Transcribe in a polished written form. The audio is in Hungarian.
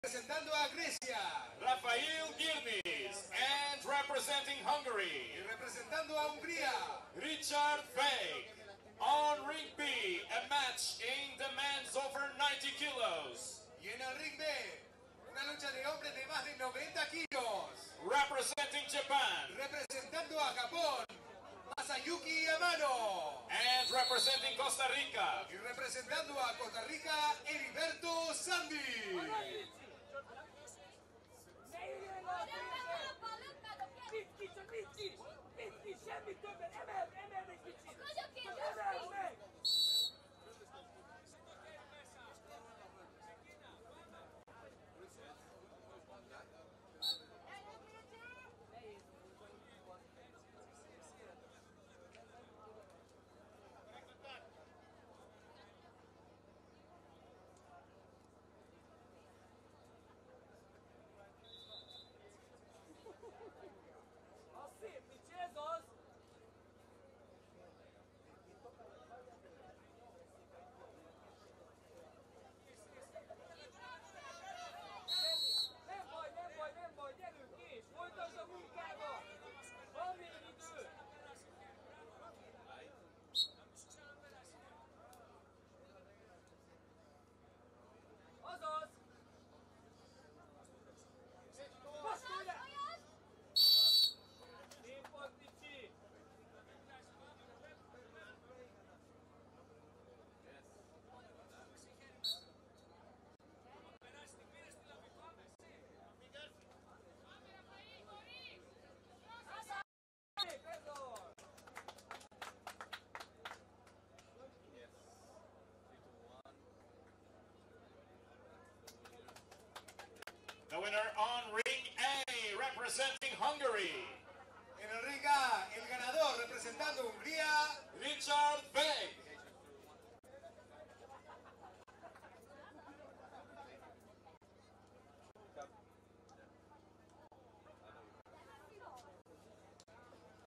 Representando a Grecia, Rafael Girnis, and representing Hungary, y representando a Hungría, Richard Fake. On ring B, a match in the men's over 90 kilos. y en el ring B, una lucha de hombres de más de 90 kilos. Representing Japan, Representando a Japón, Masayuki Amano. and representing Costa Rica, Y representando a Costa Rica, Heriberto Sandi. Bitki, semmi többet, emeld egy kicsit! Nagyon Emeld meg! Az szép, Ricsi, ez az! Nem baj, gyerünk is! Folytasd a munkába! Van még idő! Azaz! Baszolja! Szép volt, Ricsi! Szép, ez az! the winner on ring A, representing Hungary,